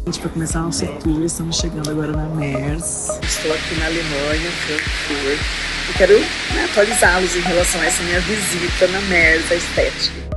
Gente, para começar nosso tour, estamos chegando agora na MERS. Estou aqui na Alemanha, Frankfurt, e quero atualizá-los em relação a essa minha visita na MERS, a estética.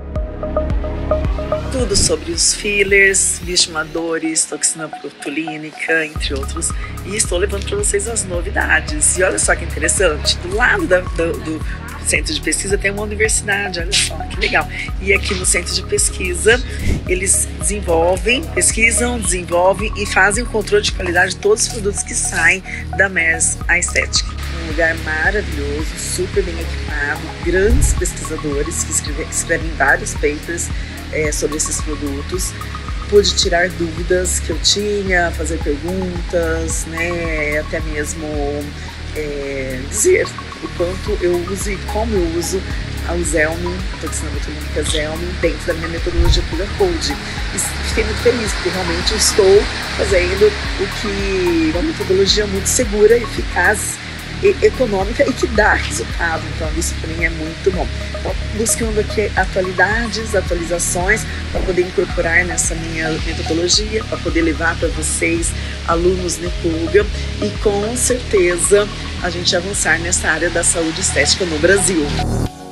Tudo sobre os fillers, bioestimuladores, toxina botulínica, entre outros. E estou levando para vocês as novidades. E olha só que interessante, do lado do centro de pesquisa tem uma universidade, olha só que legal. E aqui no centro de pesquisa eles pesquisam, desenvolvem e fazem o controle de qualidade de todos os produtos que saem da MERS, a estética. Um lugar maravilhoso, super bem equipado, grandes pesquisadores que escrevem vários papers sobre esses produtos. Pude tirar dúvidas que eu tinha, fazer perguntas, né, até mesmo dizer o quanto eu uso e como eu uso a Zelmin, a toxina botulínica Zelmin, dentro da minha metodologia Pura Code. E fiquei muito feliz, porque realmente eu estou fazendo uma metodologia muito segura, eficaz, econômica e que dá resultado. Então isso para mim é muito bom. Então, buscando aqui atualizações para poder incorporar nessa minha metodologia, para poder levar para vocês, alunos Nepuga, e com certeza a gente avançar nessa área da saúde estética no Brasil.